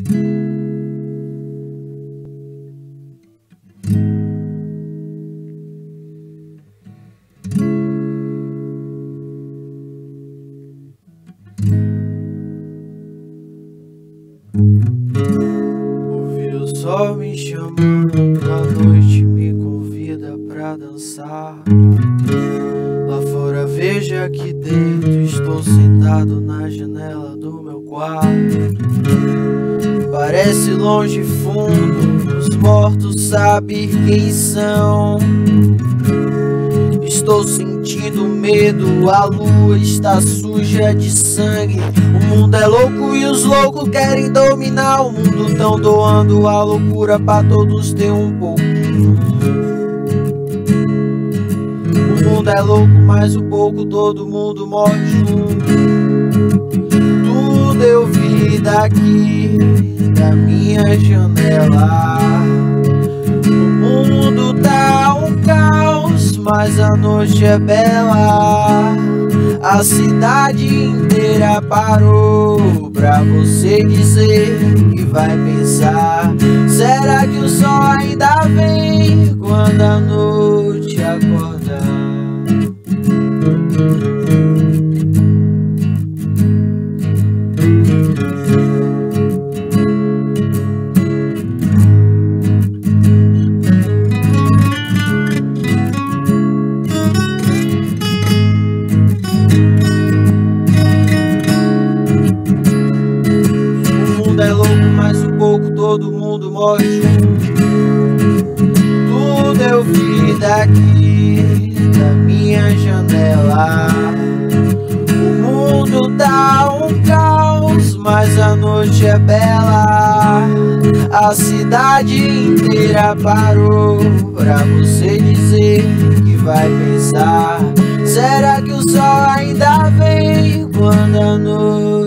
Ouvi o sol me chamando, a noite me convida pra dançar. Lá fora veja aqui dentro, estou sentado na janela do meu quarto. Parece longe e fundo, os mortos sabem quem são. Estou sentindo medo, a lua está suja de sangue. O mundo é louco e os loucos querem dominar o mundo. Tão doando a loucura pra todos ter um pouquinho. O mundo é louco, mas um pouco todo mundo morre junto. Tudo eu vi daqui, da minha janela. O mundo tá um caos, mas a noite é bela. A cidade inteira parou pra você dizer que vai pensar. Será que o sol ainda vem quando a noite acorda? É louco, mas um pouco todo mundo morre junto. Tudo eu vi daqui, da minha janela. O mundo tá um caos, mas a noite é bela. A cidade inteira parou pra você dizer que vai pensar. Será que o sol ainda vem quando a noite